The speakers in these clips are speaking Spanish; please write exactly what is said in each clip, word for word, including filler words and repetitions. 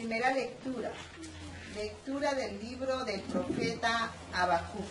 primera lectura, lectura del libro del profeta Habacuc.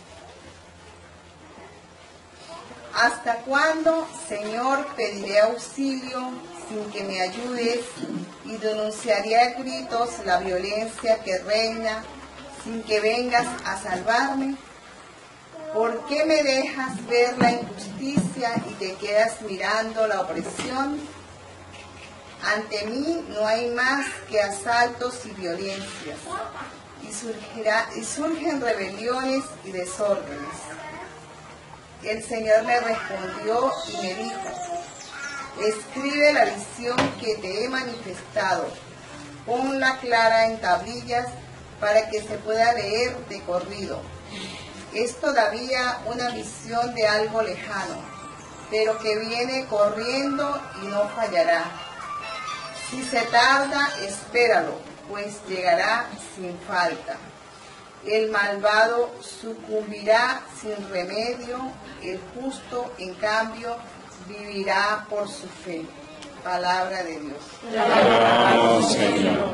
¿Hasta cuándo, Señor, pediré auxilio sin que me ayudes y denunciaré a gritos la violencia que reina sin que vengas a salvarme? ¿Por qué me dejas ver la injusticia y te quedas mirando la opresión? Ante mí no hay más que asaltos y violencias, y, surgirá, y surgen rebeliones y desórdenes. El Señor me respondió y me dijo: escribe la visión que te he manifestado, ponla clara en tablillas para que se pueda leer de corrido. Es todavía una visión de algo lejano, pero que viene corriendo y no fallará. Si se tarda, espéralo, pues llegará sin falta. El malvado sucumbirá sin remedio, el justo, en cambio, vivirá por su fe. Palabra de Dios. Alabado, Señor.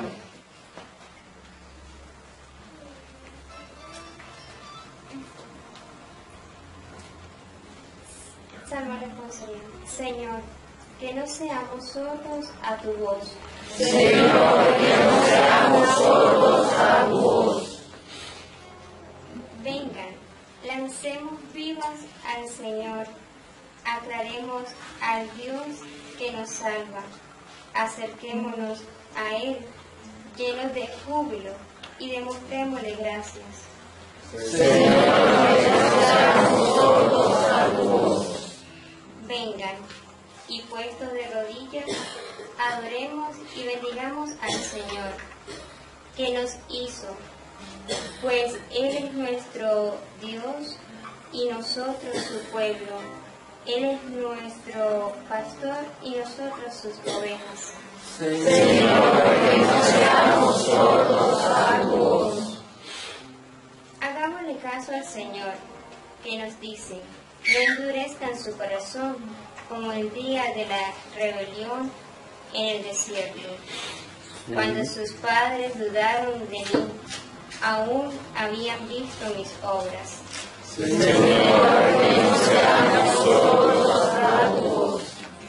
Salmo responsorial. Señor, que no seamos sordos a tu voz. Señor, que no seamos sordos a tu voz. Vengan, lancemos vivas al Señor, aclaremos al Dios que nos salva, acerquémonos a Él llenos de júbilo y demostrémosle gracias. Señor, que no seamos sordos a tu voz. Vengan, y puestos de rodillas, adoremos y bendigamos al Señor, que nos hizo, pues Él es nuestro Dios y nosotros su pueblo. Él es nuestro pastor y nosotros sus ovejas. Señor, que no seamos sordos a tu voz. Hagámosle caso al Señor, que nos dice: no endurezcan su corazón como el día de la rebelión en el desierto, cuando sus padres dudaron de mí, aún habían visto mis obras. Señor, que no seamos sordos a tu voz.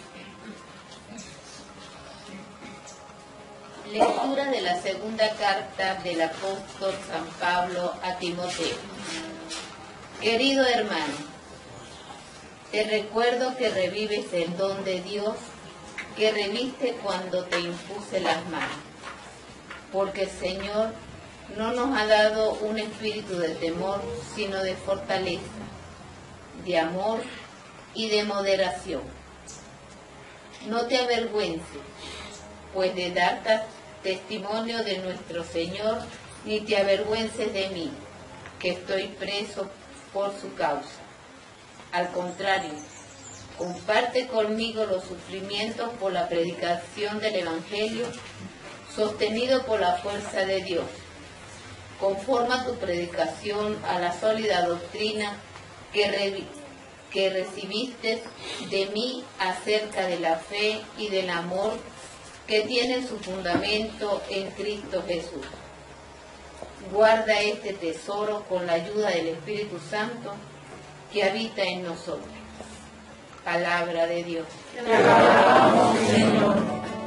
Lectura de la segunda carta del apóstol San Pablo a Timoteo. Querido hermano, te recuerdo que revives el don de Dios que reviste cuando te impuse las manos, porque el Señor no nos ha dado un espíritu de temor, sino de fortaleza, de amor y de moderación. No te avergüences, pues de dar testimonio de nuestro Señor, ni te avergüences de mí, que estoy preso por su causa. Al contrario, comparte conmigo los sufrimientos por la predicación del Evangelio, sostenido por la fuerza de Dios. Conforma tu predicación a la sólida doctrina que, re, que recibiste de mí acerca de la fe y del amor que tiene su fundamento en Cristo Jesús. Guarda este tesoro con la ayuda del Espíritu Santo que habita en nosotros. Palabra de Dios. Te alabamos, Señor.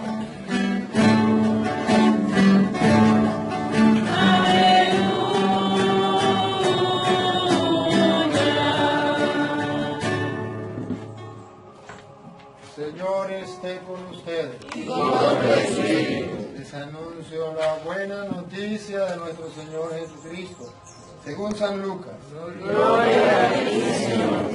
Señor esté con ustedes. Y con tu espíritu. Les anuncio la buena noticia de nuestro Señor Jesucristo, según San Lucas. Gloria a ti, Señor.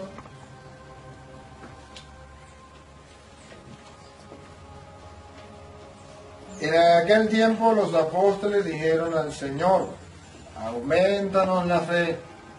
En aquel tiempo los apóstoles dijeron al Señor: aumentanos la fe.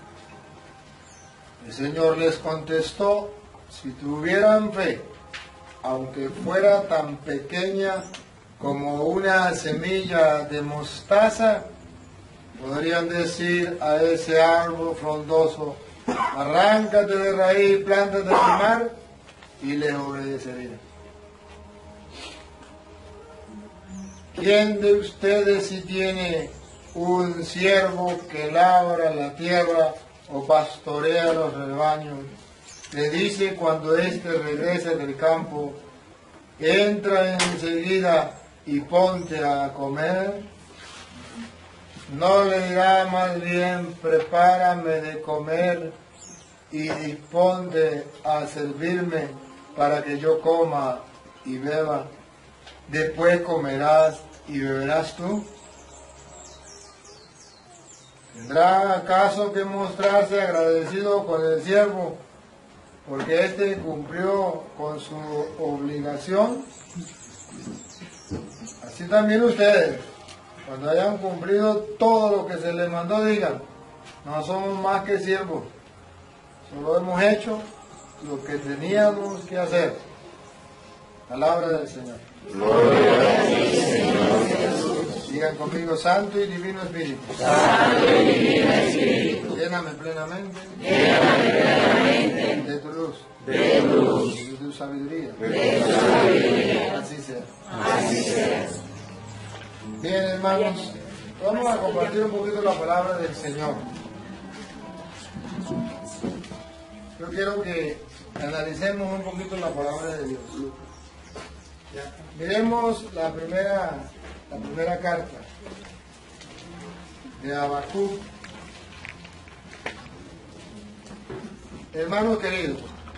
El Señor les contestó: si tuvieran fe, aunque fuera tan pequeña como una semilla de mostaza, podrían decir a ese árbol frondoso: arráncate de raíz, plántate en el mar, y les obedecería. ¿Quién de ustedes si tiene un siervo que labra la tierra o pastorea los rebaños, le dice cuando éste regrese del campo, entra enseguida y ponte a comer? ¿No le dirá más bien, prepárame de comer y disponte a servirme para que yo coma y beba? Después comerás y beberás tú. ¿Tendrá acaso que mostrarse agradecido con el siervo porque éste cumplió con su obligación? Así también ustedes, cuando hayan cumplido todo lo que se les mandó, digan, no somos más que siervos, solo hemos hecho lo que teníamos que hacer. Palabra del Señor. Gloria a ti, Señor Jesús. Digan conmigo, Santo y Divino Espíritu. Santo y Divino Espíritu. Lléname plenamente. Lléname plenamente de tu luz. de luz. De tu sabiduría. De tu sabiduría. Así sea. Así sea. Bien, hermanos, vamos a compartir un poquito la palabra del Señor. Yo quiero que analicemos un poquito la palabra de Dios. Miremos la primera, la primera carta de Habacuc. Hermanos queridos,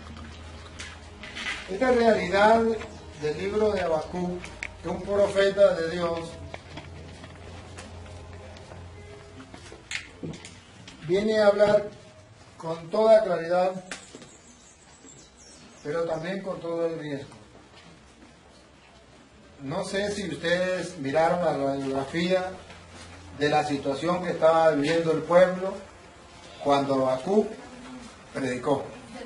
esta realidad del libro de Habacuc, que un profeta de Dios viene a hablar con toda claridad, pero también con todo el riesgo. No sé si ustedes miraron la radiografía de la situación que estaba viviendo el pueblo cuando Habacuc predicó.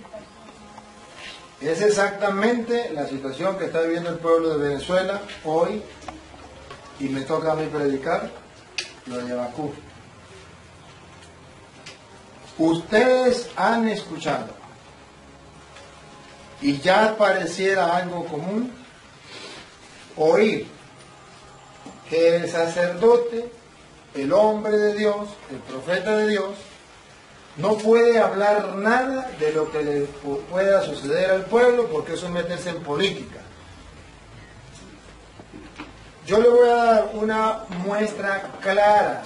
Es exactamente la situación que está viviendo el pueblo de Venezuela hoy, y me toca a mí predicar lo de Habacuc. Ustedes han escuchado, y ya pareciera algo común, oír que el sacerdote, el hombre de Dios, el profeta de Dios, no puede hablar nada de lo que le pueda suceder al pueblo, porque eso es meterse en política. Yo le voy a dar una muestra clara,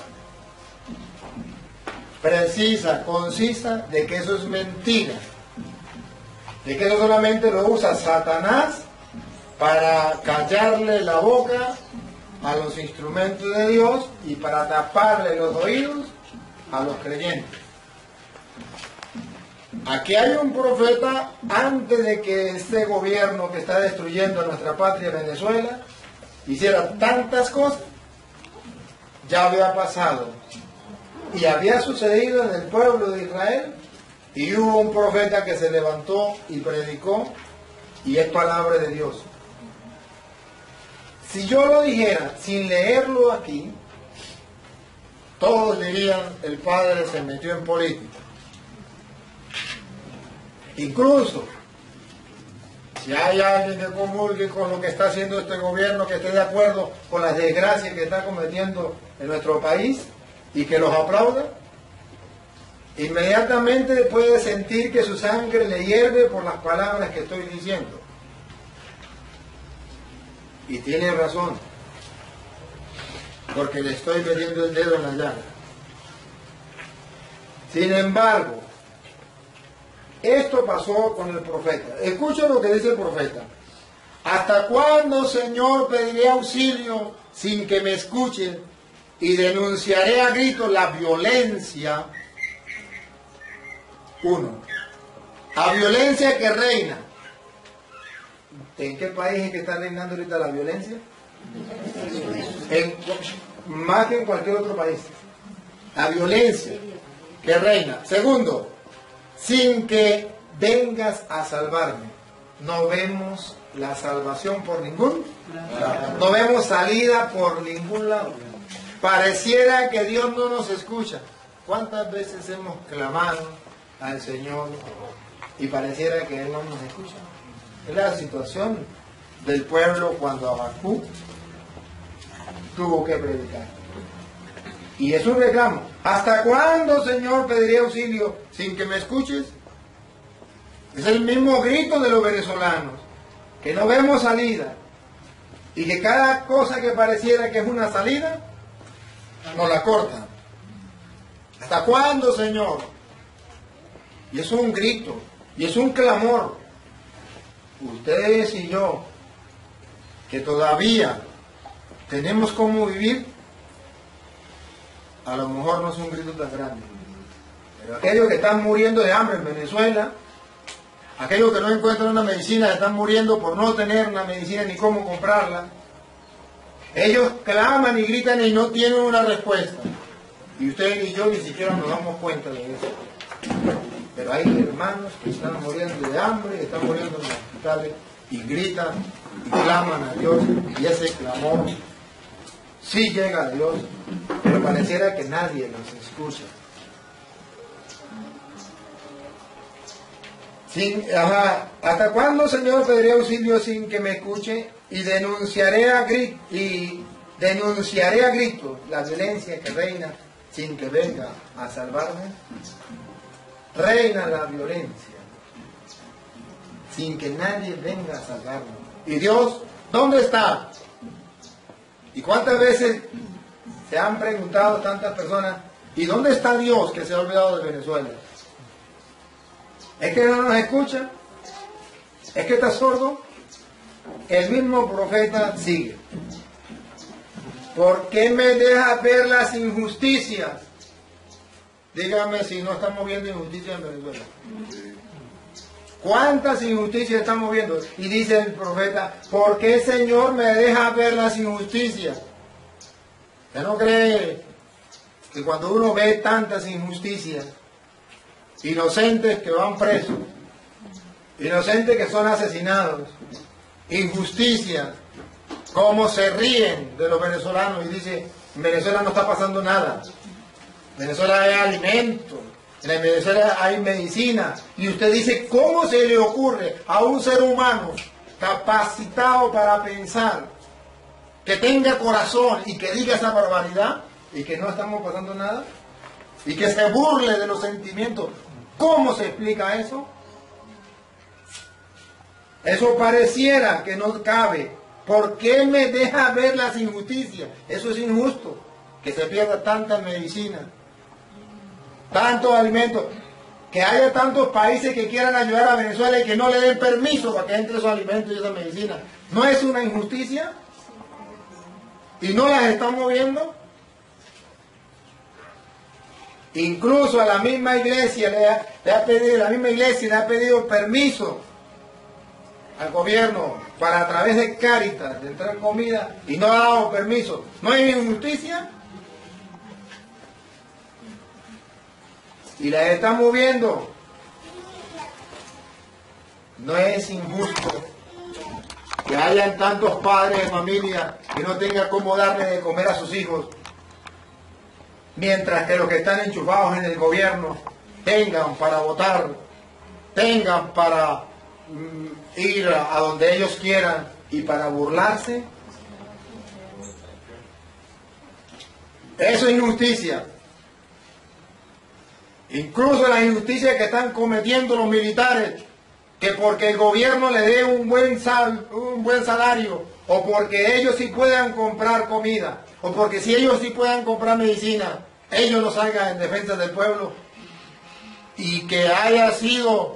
precisa, concisa, de que eso es mentira, de que eso solamente lo usa Satanás para callarle la boca a los instrumentos de Dios y para taparle los oídos a los creyentes. Aquí hay un profeta, antes de que este gobierno que está destruyendo nuestra patria Venezuela hiciera tantas cosas, ya había pasado y había sucedido en el pueblo de Israel, y hubo un profeta que se levantó y predicó, y es palabra de Dios. Si yo lo dijera sin leerlo aquí, todos dirían, el padre se metió en política. Incluso, si hay alguien que comulgue con lo que está haciendo este gobierno, que esté de acuerdo con las desgracias que está cometiendo en nuestro país y que los aplauda, inmediatamente puede sentir que su sangre le hierve por las palabras que estoy diciendo. Y tiene razón, porque le estoy metiendo el dedo en la llaga. Sin embargo, esto pasó con el profeta. Escucha lo que dice el profeta. ¿Hasta cuándo, Señor, pediré auxilio sin que me escuchen? Y denunciaré a gritos la violencia. Uno, a violencia que reina. ¿En qué país es que está reinando ahorita la violencia? En, más que en cualquier otro país. La violencia que reina. Segundo, sin que vengas a salvarme. No vemos la salvación por ningún lado. No vemos salida por ningún lado. Pareciera que Dios no nos escucha. ¿Cuántas veces hemos clamado al Señor y pareciera que Él no nos escucha? Es la situación del pueblo cuando Habacuc tuvo que predicar. Y es un reclamo. ¿Hasta cuándo, Señor, pediré auxilio sin que me escuches? Es el mismo grito de los venezolanos, que no vemos salida. Y que cada cosa que pareciera que es una salida, nos la cortan. ¿Hasta cuándo, Señor? Y es un grito, y es un clamor. Ustedes y yo, que todavía tenemos cómo vivir, a lo mejor no es un grito tan grande. Pero aquellos que están muriendo de hambre en Venezuela, aquellos que no encuentran una medicina, están muriendo por no tener una medicina ni cómo comprarla, ellos claman y gritan y no tienen una respuesta. Y ustedes y yo ni siquiera nos damos cuenta de eso. Pero hay hermanos que están muriendo de hambre, están muriendo en los hospitales, y gritan y claman a Dios, y ese clamor sí llega a Dios, pero pareciera que nadie los escucha. Sin, ajá, ¿hasta cuándo, Señor, pediré auxilio sin que me escuche? Y denunciaré a grit, y denunciaré a gritos la violencia que reina sin que venga a salvarme. Reina la violencia sin que nadie venga a salvarme. ¿Y Dios dónde está? ¿Y cuántas veces se han preguntado tantas personas, ¿y dónde está Dios que se ha olvidado de Venezuela? ¿Es que no nos escucha? ¿Es que está sordo? El mismo profeta sigue. ¿Por qué me deja ver las injusticias? Dígame si no estamos viendo injusticias en Venezuela. ¿Cuántas injusticias estamos viendo? Y dice el profeta, ¿por qué, Señor, me deja ver las injusticias? ¿Usted no cree que cuando uno ve tantas injusticias, inocentes que van presos, inocentes que son asesinados, injusticias, cómo se ríen de los venezolanos y dice, en Venezuela no está pasando nada, en Venezuela hay alimento, en Venezuela hay medicina, y usted dice, ¿cómo se le ocurre a un ser humano capacitado para pensar, que tenga corazón y que diga esa barbaridad, y que no estamos pasando nada, y que se burle de los sentimientos? ¿Cómo se explica eso? Eso pareciera que no cabe. ¿Por qué me deja ver las injusticias? Eso es injusto, que se pierda tanta medicina, tantos alimentos, que haya tantos países que quieran ayudar a Venezuela y que no le den permiso para que entre esos alimentos y esa medicina. ¿No es una injusticia? ¿Y no las estamos viendo? Incluso a la misma iglesia le ha, le ha pedido, la misma iglesia le ha pedido permiso al gobierno para a través de Cáritas de entrar comida y no ha dado permiso. ¿No hay injusticia? Y las estamos viendo. No es injusto que hayan tantos padres de familia que no tengan cómo darle de comer a sus hijos, mientras que los que están enchufados en el gobierno tengan para votar, tengan para mm, ir a, a donde ellos quieran y para burlarse. Eso es injusticia. Incluso las injusticias que están cometiendo los militares, que porque el gobierno le dé un buen, sal, un buen salario, o porque ellos sí puedan comprar comida, o porque si ellos sí puedan comprar medicina, ellos no salgan en defensa del pueblo, y que haya sido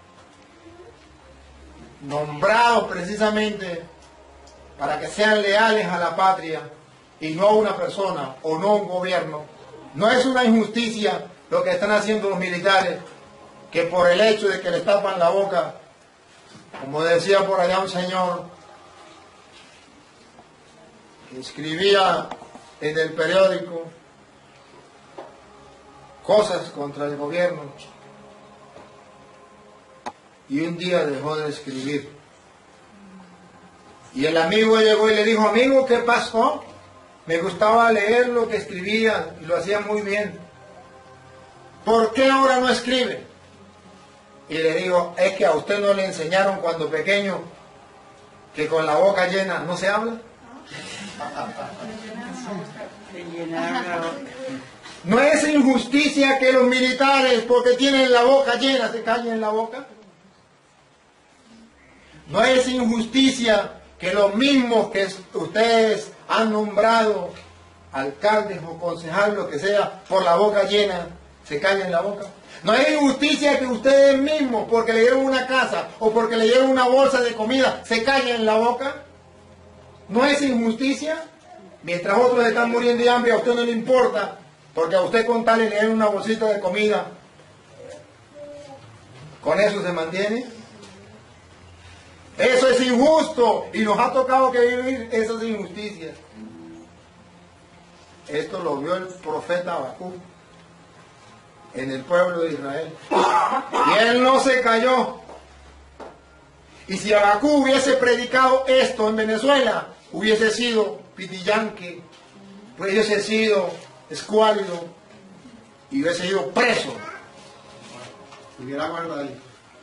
nombrados precisamente para que sean leales a la patria y no a una persona o no a un gobierno. No es una injusticia lo que están haciendo los militares, que por el hecho de que les tapan la boca, como decía por allá un señor que escribía en el periódico cosas contra el gobierno, y un día dejó de escribir. Y el amigo llegó y le dijo, amigo, ¿qué pasó? Me gustaba leer lo que escribía y lo hacía muy bien. ¿Por qué ahora no escribe? Y le digo, es que a usted no le enseñaron cuando pequeño que con la boca llena no se habla. ¿No es injusticia que los militares, porque tienen la boca llena, se callen la boca? ¿No es injusticia que los mismos que ustedes han nombrado, alcaldes o concejales, lo que sea, por la boca llena, se callen la boca? ¿No es injusticia que ustedes mismos, porque le dieron una casa o porque le dieron una bolsa de comida, se callen la boca? ¿No es injusticia? Mientras otros están muriendo de hambre, a usted no le importa, porque a usted con tal le dieron una bolsita de comida, ¿con eso se mantiene? Eso es injusto y nos ha tocado que vivir esas injusticias. Esto lo vio el profeta Habacuc en el pueblo de Israel. Y él no se cayó. Y si Habacuc hubiese predicado esto en Venezuela, hubiese sido pitillanque, hubiese sido escuálido y hubiese sido preso. Hubiera guardado ahí.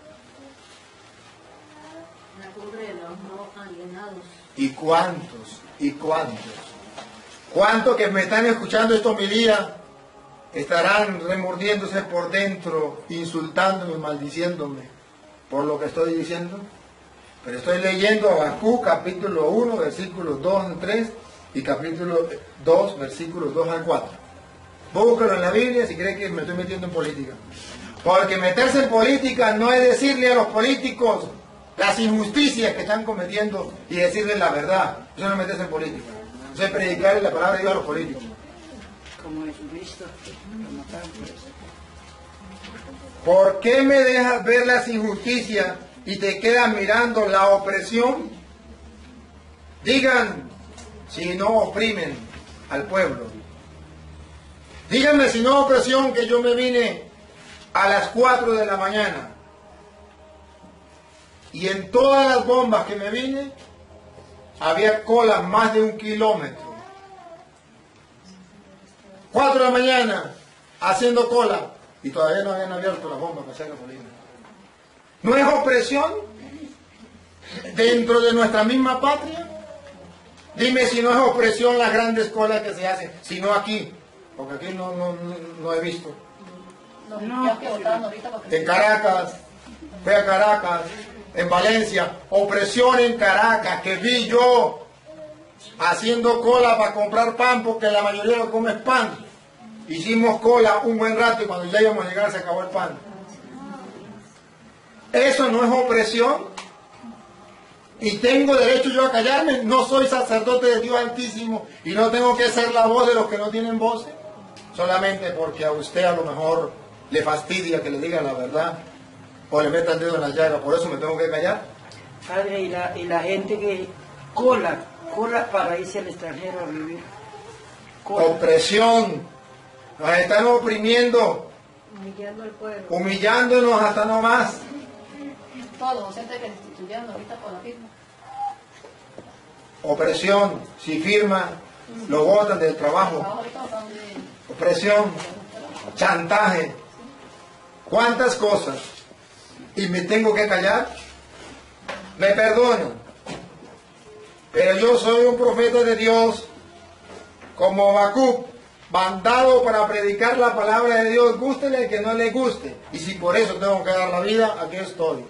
¿Y cuántos? ¿Y cuántos? ¿Cuántos que me están escuchando esta homilía estarán remordiéndose por dentro, insultándome, maldiciéndome por lo que estoy diciendo? Pero estoy leyendo Habacuc capítulo uno, versículos dos al tres y capítulo dos, versículos dos al cuatro. Búscalo en la Biblia si creen que me estoy metiendo en política. Porque meterse en política no es decirle a los políticos las injusticias que están cometiendo y decirles la verdad. Eso no es meterse en política. Eso es predicarle la palabra de Dios a los políticos. Como Jesucristo. ¿Por qué me dejas ver las injusticias y te quedas mirando la opresión? Digan si no oprimen al pueblo. Díganme si no opresión que yo me vine a las cuatro de la mañana. Y en todas las bombas que me vine, había colas más de un kilómetro. Cuatro de la mañana, haciendo cola, y todavía no habían abierto las bombas para hacer gasolina. ¿No es opresión dentro de nuestra misma patria? Dime si no es opresión las grandes colas que se hacen, si no aquí, porque aquí no, no, no, no he visto. No. En Caracas, fui a Caracas, en Valencia, opresión en Caracas, que vi yo haciendo cola para comprar pan, porque la mayoría lo come es pan. Hicimos cola un buen rato y cuando ya íbamos a llegar se acabó el pan. ¿Eso no es opresión? ¿Y tengo derecho yo a callarme? ¿No soy sacerdote de Dios Altísimo y no tengo que ser la voz de los que no tienen voces? Solamente porque a usted a lo mejor le fastidia que le diga la verdad o le meta el dedo en la llaga, por eso me tengo que callar. Padre, y la, y la gente que cola, cola para irse al extranjero a vivir. Cola. Opresión. Nos están oprimiendo. Humillando al pueblo. Humillándonos hasta no más. Todos los docentes que destituyeron ahorita por la firma. Opresión. Si firma, lo botan del trabajo. Opresión. Chantaje. ¿Cuántas cosas? ¿Y me tengo que callar? Me perdonan. Pero yo soy un profeta de Dios, como Habacuc, mandado para predicar la palabra de Dios, gústele que no le guste. Y si por eso tengo que dar la vida, aquí estoy.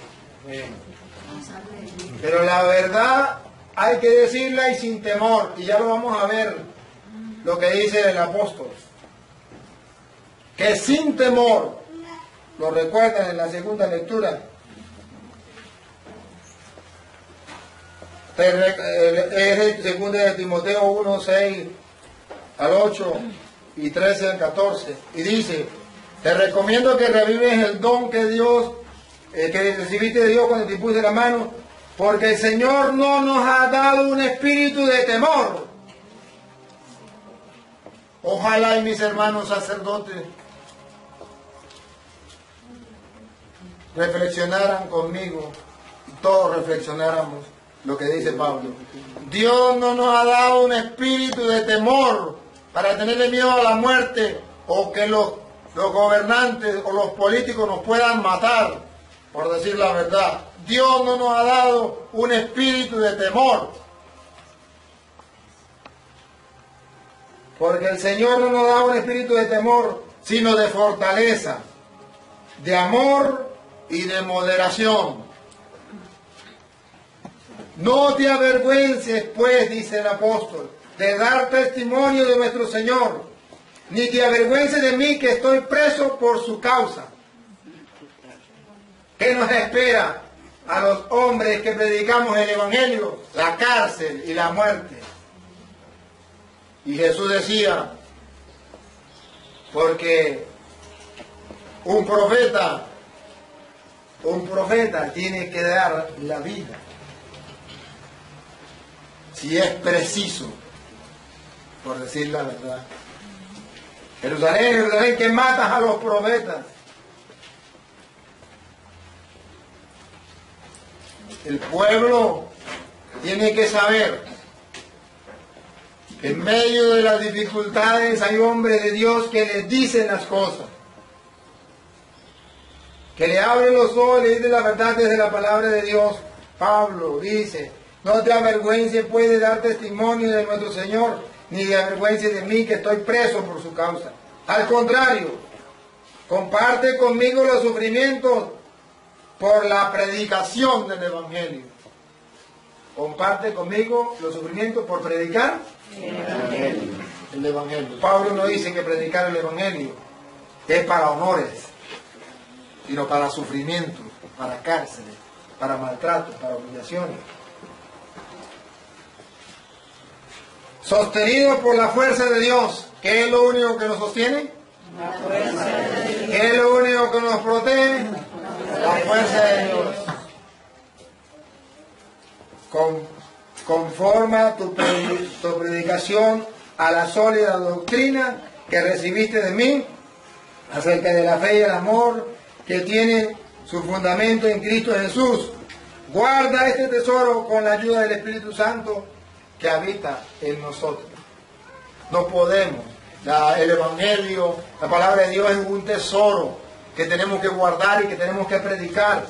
Pero la verdad hay que decirla y sin temor. Y ya lo vamos a ver, lo que dice el apóstol. Que sin temor, lo recuerdan en la segunda lectura, es segunda de Timoteo uno, seis al ocho y trece al catorce, y dice: te recomiendo que revives el don que Dios, eh, que recibiste de Dios cuando te puse la mano, porque el Señor no nos ha dado un espíritu de temor. Ojalá y mis hermanos sacerdotes reflexionaran conmigo y todos reflexionáramos lo que dice Pablo. Dios no nos ha dado un espíritu de temor para tenerle miedo a la muerte o que los, los gobernantes o los políticos nos puedan matar, por decir la verdad. Dios no nos ha dado un espíritu de temor, Porque el Señor no nos da un espíritu de temor, sino de fortaleza, de amor y de moderación. No te avergüences, pues, dice el apóstol, de dar testimonio de nuestro Señor, ni te avergüences de mí, que estoy preso por su causa. ¿Qué nos espera a los hombres que predicamos el Evangelio? La cárcel y la muerte. Y Jesús decía, porque un profeta, un profeta tiene que dar la vida, si es preciso, por decir la verdad. Jerusalén, Jerusalén, que matas a los profetas. El pueblo tiene que saber que en medio de las dificultades hay hombres de Dios que les dicen las cosas, que le abren los ojos y le dicen la verdad desde la palabra de Dios. Pablo dice, no te avergüences pues de dar testimonio de nuestro Señor, ni de avergüences de mí, que estoy preso por su causa. Al contrario, comparte conmigo los sufrimientos por la predicación del Evangelio. Comparte conmigo los sufrimientos por predicar el Evangelio. El Evangelio. Pablo no dice que predicar el Evangelio es para honores, sino para sufrimientos, para cárceles, para maltratos, para humillaciones. Sostenido por la fuerza de Dios, ¿qué es lo único que nos sostiene? La fuerza de Dios. ¿Qué es lo único que nos protege? La fuerza de Dios. Con, conforma tu, tu predicación a la sólida doctrina que recibiste de mí acerca de la fe y el amor que tiene su fundamento en Cristo Jesús. Guarda este tesoro con la ayuda del Espíritu Santo que habita en nosotros. No podemos. La, el Evangelio, la palabra de Dios es un tesoro que tenemos que guardar y que tenemos que predicar.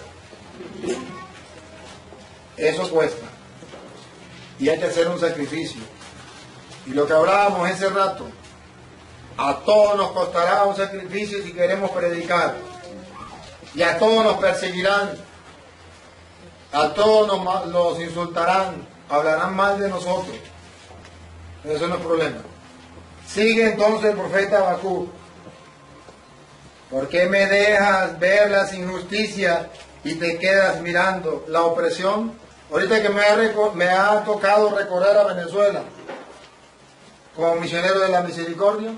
Eso cuesta. Y hay que hacer un sacrificio. Y lo que hablábamos ese rato, a todos nos costará un sacrificio si queremos predicar. Y a todos nos perseguirán. A todos nos, nos insultarán. Hablarán mal de nosotros. Pero eso no es problema. Sigue entonces el profeta Habacuc. ¿Por qué me dejas ver las injusticias y te quedas mirando la opresión? Ahorita que me ha, me ha tocado recorrer a Venezuela como misionero de la misericordia,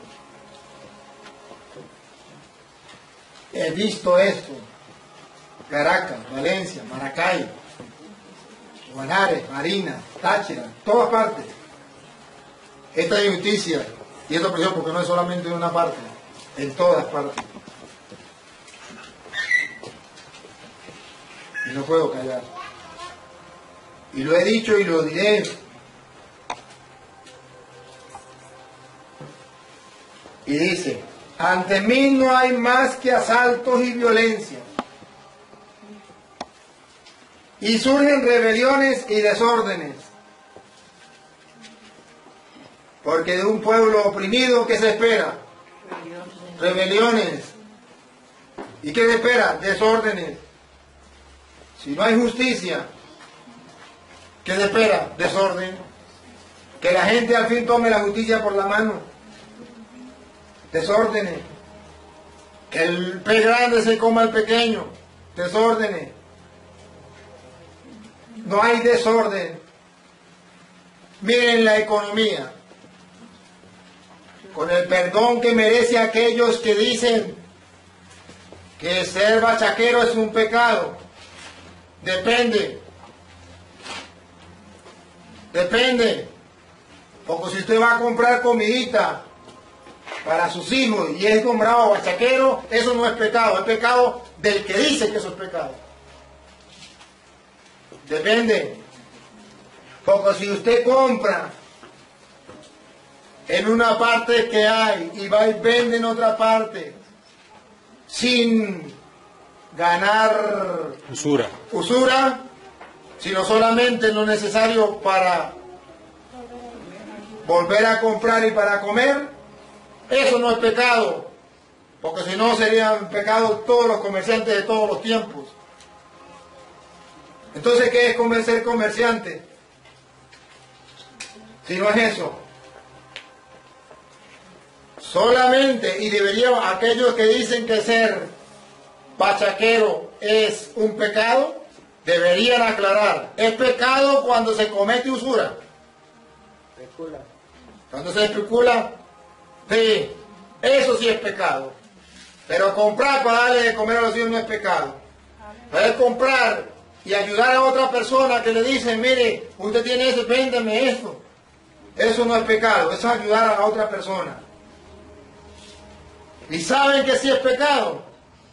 he visto esto. Caracas, Valencia, Maracay, Guanare, Marina, Táchira, todas partes. Esta injusticia y esta opresión, porque no es solamente en una parte, en todas partes. Y no puedo callar. Y lo he dicho y lo diré. Y dice, ante mí no hay más que asaltos y violencia. Y surgen rebeliones y desórdenes. Porque de un pueblo oprimido, ¿qué se espera? Rebeliones. ¿Y qué se espera? Desórdenes. Si no hay justicia, ¿qué se espera? Desorden. Que la gente al fin tome la justicia por la mano. Desórdenes. Que el pez grande se coma al pequeño. Desórdenes. No hay desorden. Miren la economía. Con el perdón que merece a aquellos que dicen que ser bachaquero es un pecado. Depende. Depende. Porque si usted va a comprar comidita para sus hijos y es nombrado bachaquero, eso no es pecado. Es pecado del que dice que eso es pecado. Depende. Porque si usted compra en una parte que hay y va y vende en otra parte sin ganar usura, usura, sino solamente lo necesario para volver a comprar y para comer, eso no es pecado, porque si no serían pecados todos los comerciantes de todos los tiempos. Entonces, ¿qué es ser comerciante? Si no es eso. Solamente, y deberíamos, aquellos que dicen que ser bachaquero es un pecado, deberían aclarar, es pecado cuando se comete usura. Especula. Cuando se especula, sí, eso sí es pecado. Pero comprar para darle de comer a los hijos no es pecado. Es comprar y ayudar a otra persona que le dicen, mire, usted tiene eso, véndeme esto. Eso no es pecado, eso es ayudar a otra persona. ¿Y saben que sí es pecado?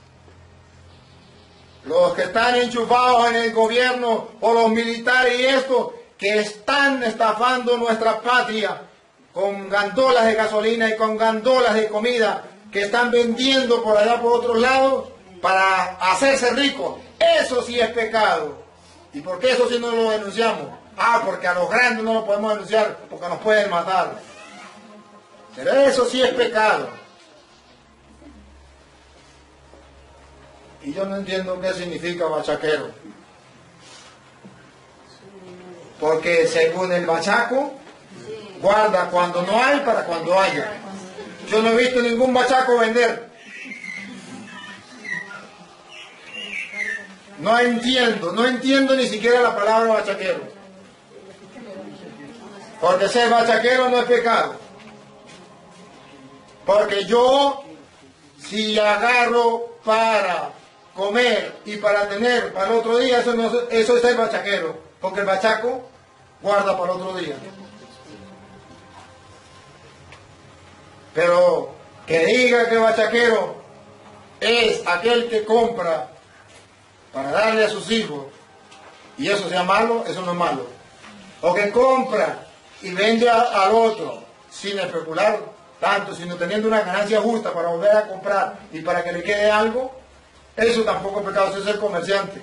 Los que están enchufados en el gobierno o los militares y esto, que están estafando nuestra patria con gandolas de gasolina y con gandolas de comida que están vendiendo por allá por otros lados para hacerse ricos. Eso sí es pecado. ¿Y por qué eso sí no lo denunciamos? Ah, porque a los grandes no lo podemos denunciar porque nos pueden matar. Pero eso sí es pecado. Y yo no entiendo qué significa bachaquero. Porque según el bachaco, guarda cuando no hay para cuando haya. Yo no he visto ningún bachaco vender. No entiendo, no entiendo ni siquiera la palabra bachaquero. Porque ser bachaquero no es pecado. Porque yo, si agarro para comer y para tener para el otro día, eso, no, eso es ser bachaquero, porque el bachaco guarda para el otro día. Pero que diga que bachaquero es aquel que compra para darle a sus hijos, y eso sea malo, eso no es malo. O que compra y vende a, al otro sin especular tanto, sino teniendo una ganancia justa para volver a comprar y para que le quede algo, eso tampoco es pecado, eso es ser comerciante.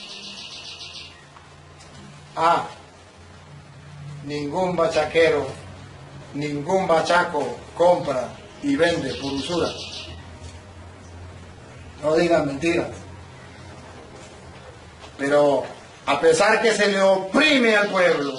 Ah, ningún bachaquero, ningún bachaco compra y vende por usura. No digan mentiras. Pero a pesar que se le oprime al pueblo,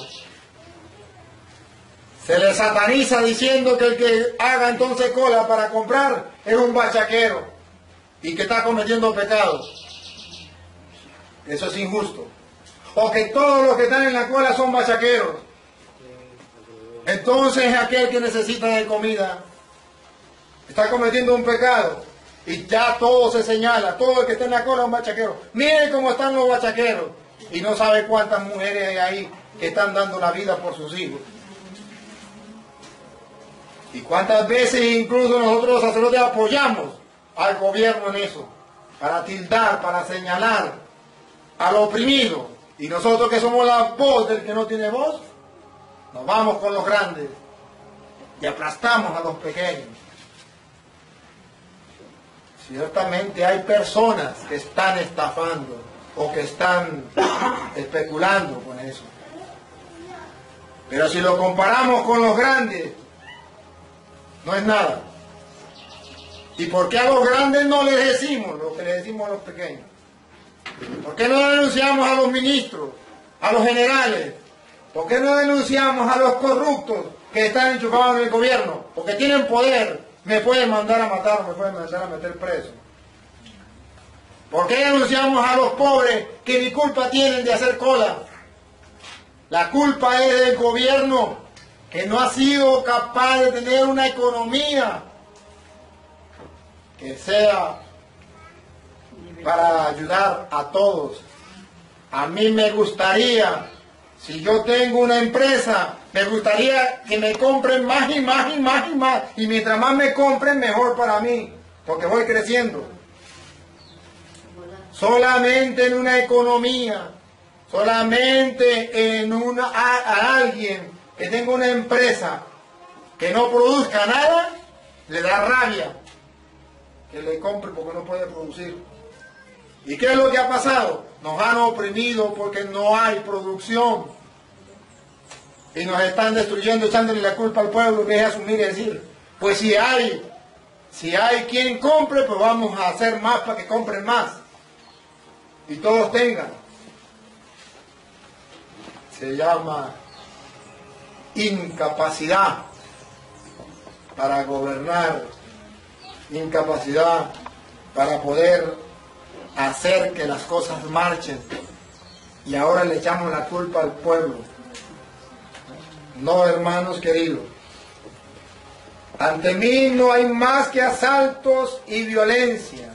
se le sataniza diciendo que el que haga entonces cola para comprar es un bachaquero y que está cometiendo pecados. Eso es injusto. O que todos los que están en la cola son bachaqueros. Entonces aquel que necesita de comida está cometiendo un pecado. Y ya todo se señala, todo el que está en la cola es un bachaquero. Miren cómo están los bachaqueros. Y no sabe cuántas mujeres hay ahí que están dando la vida por sus hijos. Y cuántas veces incluso nosotros los sacerdotes apoyamos al gobierno en eso, para tildar, para señalar al oprimido. Y nosotros que somos la voz del que no tiene voz, nos vamos con los grandes y aplastamos a los pequeños. Ciertamente hay personas que están estafando o que están especulando con eso. Pero si lo comparamos con los grandes, no es nada. ¿Y por qué a los grandes no les decimos lo que les decimos a los pequeños? ¿Por qué no denunciamos a los ministros, a los generales? ¿Por qué no denunciamos a los corruptos que están enchufados en el gobierno? Porque tienen poder, me pueden mandar a matar, me pueden mandar a meter preso. ¿Por qué denunciamos a los pobres que ni culpa tienen de hacer cola? La culpa es del gobierno, que no ha sido capaz de tener una economía que sea para ayudar a todos. A mí me gustaría, si yo tengo una empresa, me gustaría que me compren más y más y más y más. Y mientras más me compren, mejor para mí, porque voy creciendo. Solamente en una economía, solamente en una, a, a alguien que tenga una empresa que no produzca nada, le da rabia que le compre porque no puede producir. ¿Y qué es lo que ha pasado? Nos han oprimido porque no hay producción. y nos están destruyendo, echándole la culpa al pueblo, en vez de asumir y decir, pues si hay, si hay quien compre, pues vamos a hacer más para que compren más y todos tengan. Se llama incapacidad para gobernar, incapacidad para poder hacer que las cosas marchen, y ahora le echamos la culpa al pueblo. No, hermanos queridos, ante mí no hay más que asaltos y violencia.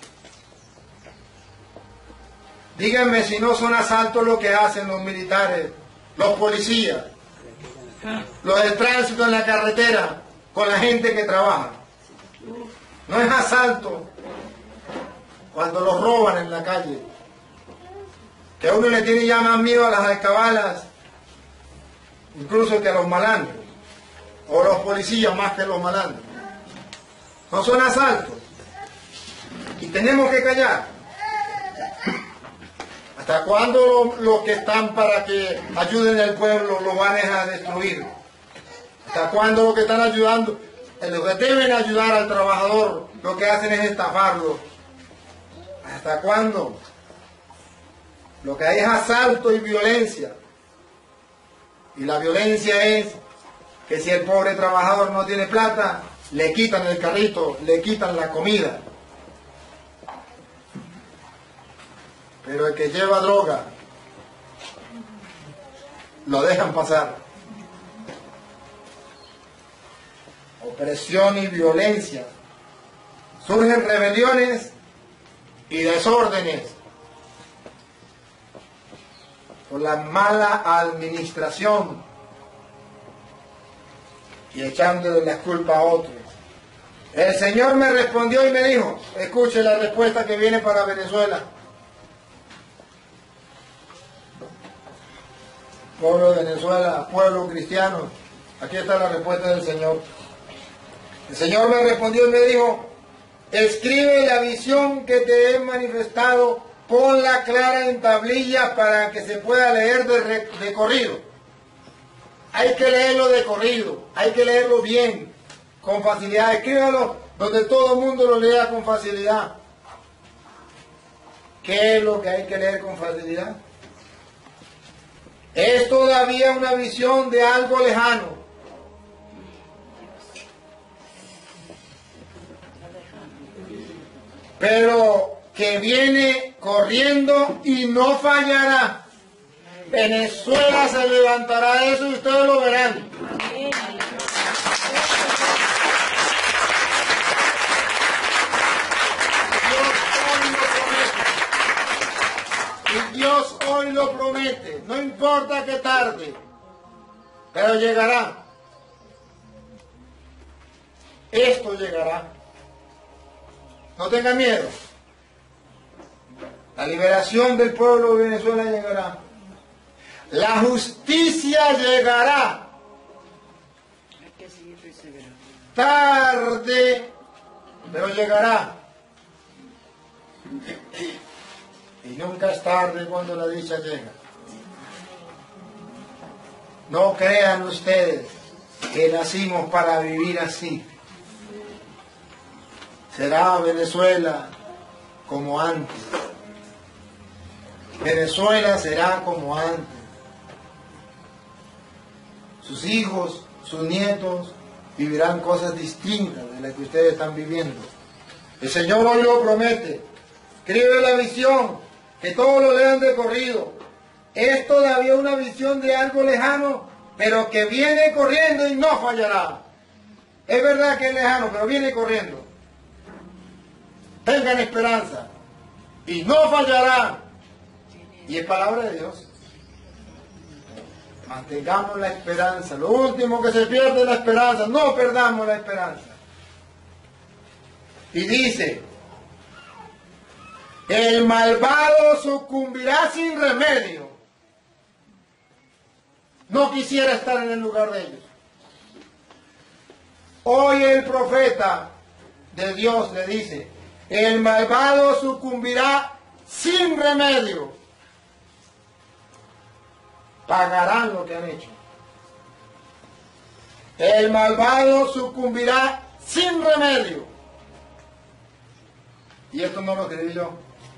Díganme si no son asaltos lo que hacen los militares, los policías, los del tránsito en la carretera, con la gente que trabaja. No es asalto cuando los roban en la calle, que a uno le tiene ya más miedo a las alcabalas, incluso que a los malandros, o los policías más que a los malandros. No son asaltos, y tenemos que callar. ¿Hasta cuándo los lo que están para que ayuden al pueblo lo van a destruir? ¿Hasta cuándo los que están ayudando, los que deben ayudar al trabajador, lo que hacen es estafarlo? ¿Hasta cuándo? Lo que hay es asalto y violencia. Y la violencia es que si el pobre trabajador no tiene plata, le quitan el carrito, le quitan la comida. Pero el que lleva droga, lo dejan pasar. Opresión y violencia. Surgen rebeliones y desórdenes por la mala administración y echándole la culpa a otros. El Señor me respondió y me dijo, escuche la respuesta que viene para Venezuela. Pueblo de Venezuela, pueblo cristiano, aquí está la respuesta del Señor. El Señor me respondió y me dijo, escribe la visión que te he manifestado, ponla clara en tablillas para que se pueda leer de, re, de corrido. Hay que leerlo de corrido, hay que leerlo bien, con facilidad. Escríbalo donde todo el mundo lo lea con facilidad. ¿Qué es lo que hay que leer con facilidad? Es todavía una visión de algo lejano. Pero que viene corriendo y no fallará. Venezuela se levantará de eso y ustedes lo verán. Y Dios hoy lo promete, no importa que tarde, pero llegará. Esto llegará. No tengan miedo. La liberación del pueblo de Venezuela llegará. La justicia llegará. Tarde, pero llegará. Y nunca es tarde cuando la dicha llega. No crean ustedes que nacimos para vivir así. Será Venezuela como antes. Venezuela será como antes. Sus hijos, sus nietos vivirán cosas distintas de las que ustedes están viviendo. El Señor hoy lo promete. Escribe la visión, que todos lo lean de corrido. Es todavía una visión de algo lejano, pero que viene corriendo y no fallará. Es verdad que es lejano, pero viene corriendo. Tengan esperanza y no fallará. Y es palabra de Dios. Mantengamos la esperanza. Lo último que se pierde es la esperanza. No perdamos la esperanza. Y dice, el malvado sucumbirá sin remedio. No quisiera estar en el lugar de ellos. Hoy el profeta de Dios le dice, el malvado sucumbirá sin remedio. Pagarán lo que han hecho. El malvado sucumbirá sin remedio. Y esto no lo escribí yo.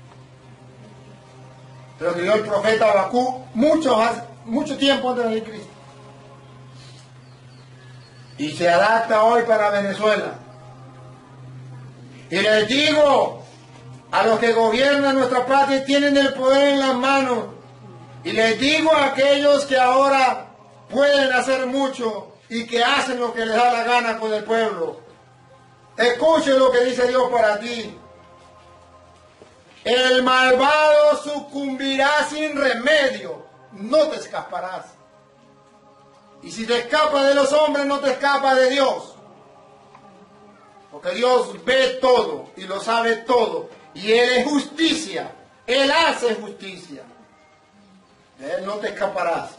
Lo escribió el profeta Habacuc mucho, mucho tiempo antes de Cristo. Y se adapta hoy para Venezuela. Y les digo a los que gobiernan nuestra patria y tienen el poder en las manos, y les digo a aquellos que ahora pueden hacer mucho y que hacen lo que les da la gana con el pueblo, escuche lo que dice Dios para ti. El malvado sucumbirá sin remedio, no te escaparás. Y si te escapas de los hombres, no te escapas de Dios. Porque Dios ve todo y lo sabe todo. Y Él es justicia. Él hace justicia. De Él no te escaparás.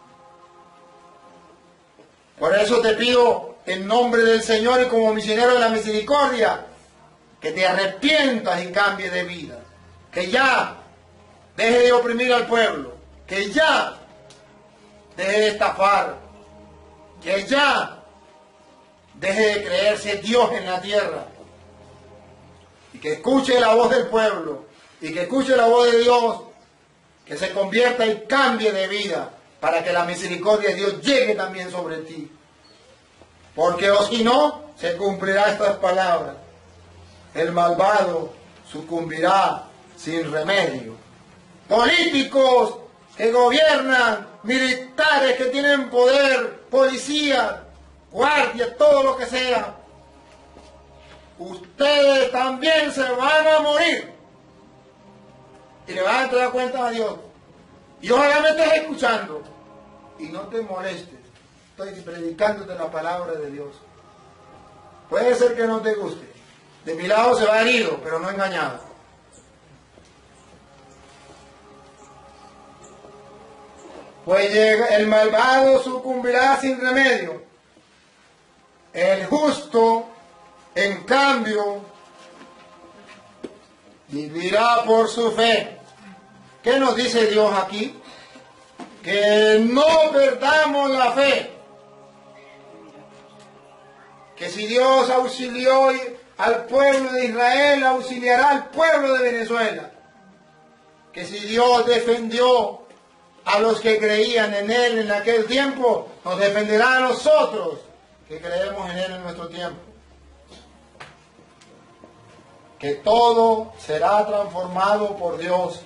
Por eso te pido en nombre del Señor y como misionero de la misericordia, que te arrepientas y cambies de vida. Que ya deje de oprimir al pueblo. Que ya deje de estafar. Que ya deje de creerse Dios en la tierra. Y que escuche la voz del pueblo. Y que escuche la voz de Dios. Que se convierta y cambie de vida. Para que la misericordia de Dios llegue también sobre ti. Porque o si no, se cumplirá estas palabras. El malvado sucumbirá sin remedio. Políticos que gobiernan, militares que tienen poder, policías, guardias, todo lo que sea. Ustedes también se van a morir. Y le van a dar cuenta a Dios. Y ojalá me estés escuchando. Y no te molestes. Estoy predicándote la palabra de Dios. Puede ser que no te guste. De mi lado se va herido, pero no engañado. Pues llega, el malvado sucumbirá sin remedio. El justo, en cambio, vivirá por su fe. ¿Qué nos dice Dios aquí? Que no perdamos la fe. Que si Dios auxilió al pueblo de Israel, auxiliará al pueblo de Venezuela. Que si Dios defendió a los que creían en Él en aquel tiempo, nos defenderá a nosotros que creemos en Él en nuestro tiempo. Que todo será transformado por Dios.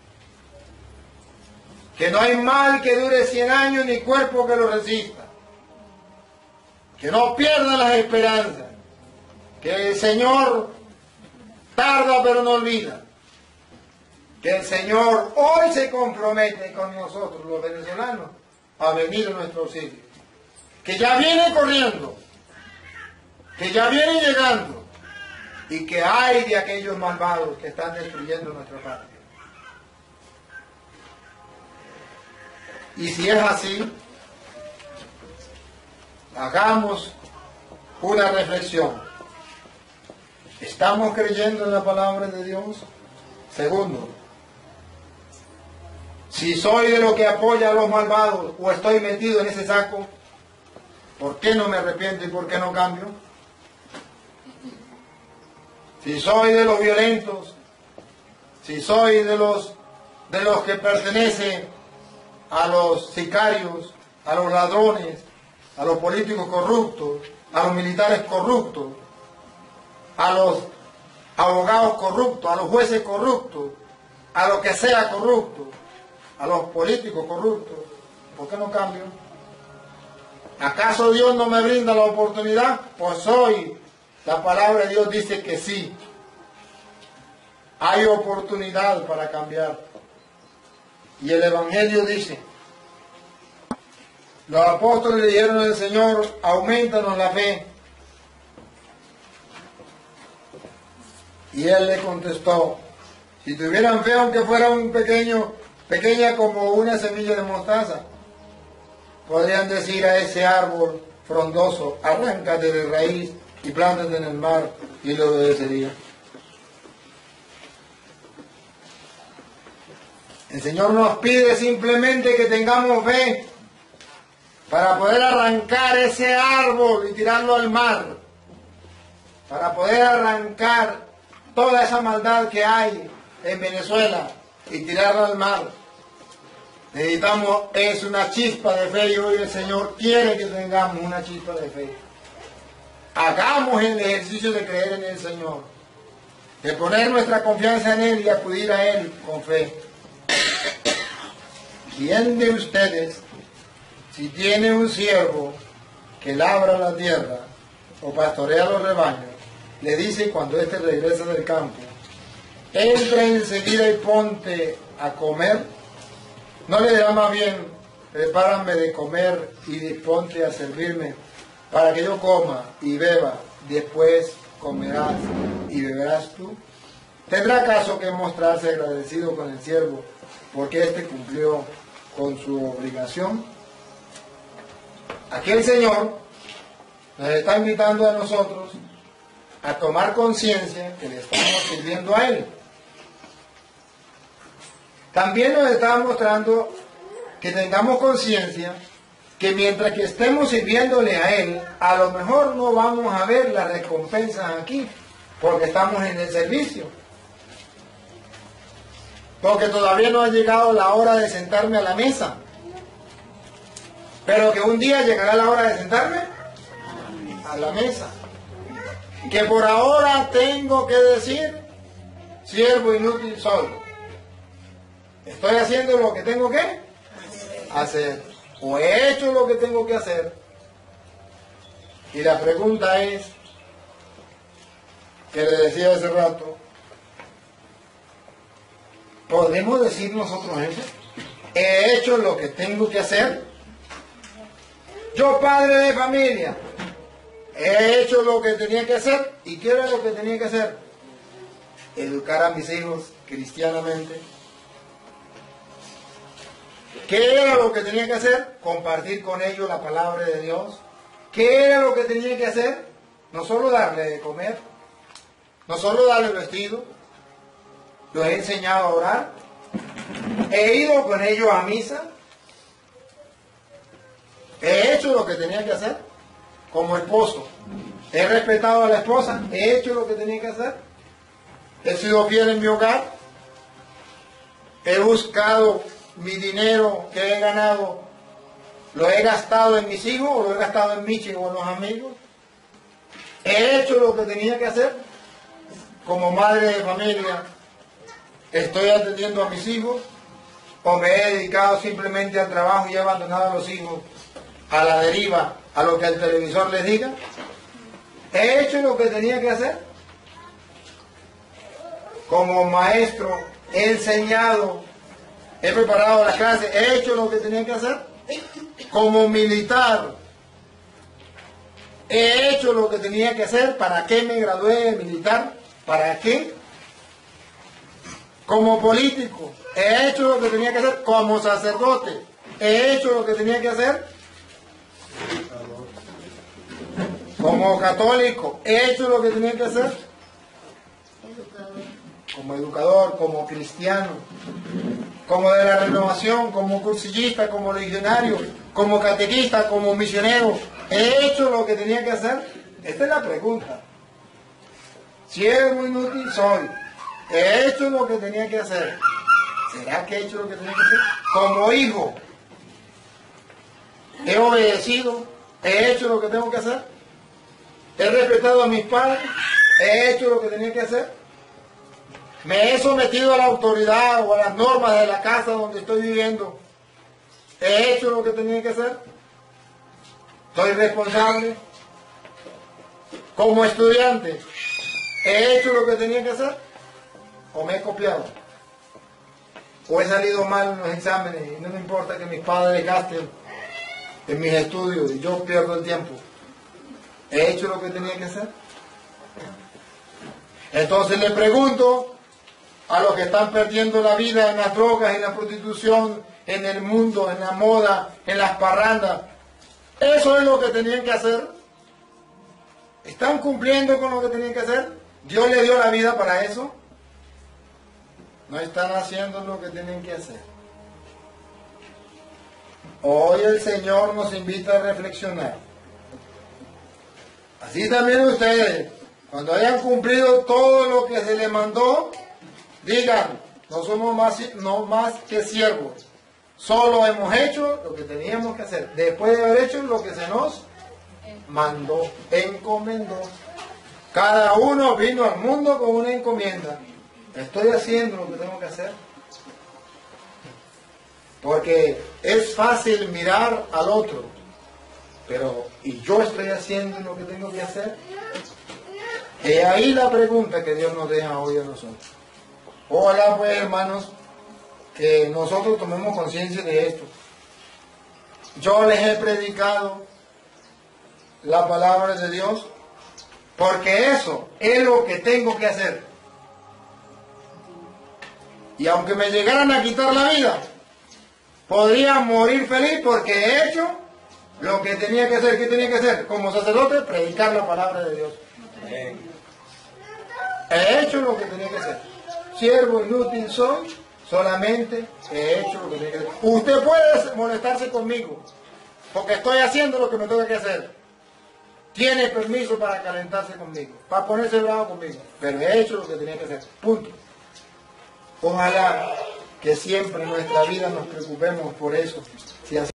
Que no hay mal que dure cien años ni cuerpo que lo resista. Que no pierdan las esperanzas. Que el Señor tarda pero no olvida. Que el Señor hoy se compromete con nosotros, los venezolanos, a venir a nuestro auxilio. Que ya viene corriendo. Que ya viene llegando. Y que hay de aquellos malvados que están destruyendo nuestra patria. Y si es así, hagamos una reflexión. ¿Estamos creyendo en la palabra de Dios? Segundo, si soy de los que apoya a los malvados o estoy metido en ese saco, ¿por qué no me arrepiento y por qué no cambio? Si soy de los violentos, si soy de los, de los que pertenecen a los sicarios, a los ladrones, a los políticos corruptos, a los militares corruptos, a los abogados corruptos, a los jueces corruptos, a lo que sea corrupto, a los políticos corruptos, ¿por qué no cambio? ¿Acaso Dios no me brinda la oportunidad? Pues hoy la palabra de Dios dice que sí. Hay oportunidad para cambiar. Y el Evangelio dice, los apóstoles le dijeron al Señor, aumentanos la fe. Y Él le contestó, si tuvieran fe, aunque fuera un pequeño, pequeña como una semilla de mostaza, podrían decir a ese árbol frondoso, arráncate de raíz y plántate en el mar, y le obedecería. El Señor nos pide simplemente que tengamos fe, para poder arrancar ese árbol y tirarlo al mar, para poder arrancar toda esa maldad que hay en Venezuela y tirarla al mar. Necesitamos es una chispa de fe, y hoy el Señor quiere que tengamos una chispa de fe. Hagamos el ejercicio de creer en el Señor, de poner nuestra confianza en Él y acudir a Él con fe. ¿Quién de ustedes, si tiene un siervo que labra la tierra o pastorea los rebaños, le dice cuando éste regresa del campo, entra enseguida y ponte a comer? ¿No le dirá más bien, prepárame de comer y disponte a servirme, para que yo coma y beba, después comerás y beberás tú? ¿Tendrá acaso que mostrarse agradecido con el siervo porque éste cumplió con su obligación? Aquí el Señor nos está invitando a nosotros a tomar conciencia que le estamos sirviendo a Él. También nos está mostrando que tengamos conciencia que mientras que estemos sirviéndole a Él, a lo mejor no vamos a ver las recompensas aquí, porque estamos en el servicio. Porque todavía no ha llegado la hora de sentarme a la mesa. Pero que un día llegará la hora de sentarme a la mesa. Que por ahora tengo que decir, siervo inútil soy. Estoy haciendo lo que tengo que hacer. O he hecho lo que tengo que hacer. Y la pregunta es, que le decía hace rato, ¿podemos decir nosotros eso? ¿He hecho lo que tengo que hacer? Yo, padre de familia, he hecho lo que tenía que hacer. ¿Y qué era lo que tenía que hacer? Educar a mis hijos cristianamente. ¿Qué era lo que tenía que hacer? Compartir con ellos la palabra de Dios. ¿Qué era lo que tenía que hacer? No solo darle de comer, no solo darle vestido, los he enseñado a orar, he ido con ellos a misa, he hecho lo que tenía que hacer como esposo, he respetado a la esposa, he hecho lo que tenía que hacer, he sido fiel en mi hogar, he buscado mi dinero que he ganado, lo he gastado en mis hijos o lo he gastado en Michi o en los amigos, he hecho lo que tenía que hacer como madre de familia, estoy atendiendo a mis hijos o me he dedicado simplemente al trabajo y he abandonado a los hijos a la deriva, a lo que el televisor les diga. He hecho lo que tenía que hacer como maestro, he enseñado, he preparado las clases, he hecho lo que tenía que hacer como militar, he hecho lo que tenía que hacer. ¿Para qué me gradué de militar? ¿Para qué? Como político, he hecho lo que tenía que hacer. Como sacerdote, he hecho lo que tenía que hacer. Como católico, he hecho lo que tenía que hacer. Como educador, como cristiano, como de la renovación, como cursillista, como legionario, como catequista, como misionero, he hecho lo que tenía que hacer. Esta es la pregunta. Siervo inútil soy, he hecho lo que tenía que hacer. ¿Será que he hecho lo que tenía que hacer? Como hijo, he obedecido, he hecho lo que tengo que hacer. He respetado a mis padres, he hecho lo que tenía que hacer. Me he sometido a la autoridad o a las normas de la casa donde estoy viviendo. He hecho lo que tenía que hacer. Soy responsable. Como estudiante, he hecho lo que tenía que hacer. O me he copiado. O he salido mal en los exámenes y no me importa que mis padres gasten en mis estudios y yo pierdo el tiempo. ¿He hecho lo que tenía que hacer? Entonces le pregunto a los que están perdiendo la vida en las drogas, en la prostitución, en el mundo, en la moda, en las parrandas, ¿eso es lo que tenían que hacer? ¿Están cumpliendo con lo que tenían que hacer? ¿Dios les dio la vida para eso? No están haciendo lo que tienen que hacer. Hoy el Señor nos invita a reflexionar. Así también ustedes, cuando hayan cumplido todo lo que se les mandó, digan, no somos más, no más que siervos. Solo hemos hecho lo que teníamos que hacer. Después de haber hecho lo que se nos mandó, encomendó. Cada uno vino al mundo con una encomienda. Estoy haciendo lo que tengo que hacer. Porque es fácil mirar al otro, pero ¿y yo estoy haciendo lo que tengo que hacer? Y ahí la pregunta que Dios nos deja hoy a nosotros. Ojalá pues, hermanos, que nosotros tomemos conciencia de esto. Yo les he predicado la palabra de Dios porque eso es lo que tengo que hacer. Y aunque me llegaran a quitar la vida, podría morir feliz porque he hecho lo que tenía que hacer. ¿Qué tenía que hacer? Como sacerdote, predicar la palabra de Dios. He hecho lo que tenía que hacer. Siervo inútil soy, solamente he hecho lo que tenía que hacer. Usted puede molestarse conmigo, porque estoy haciendo lo que me toca que hacer. Tiene permiso para calentarse conmigo, para ponerse bravo conmigo, pero he hecho lo que tenía que hacer. Punto. Ojalá que siempre en nuestra vida nos preocupemos por eso. Si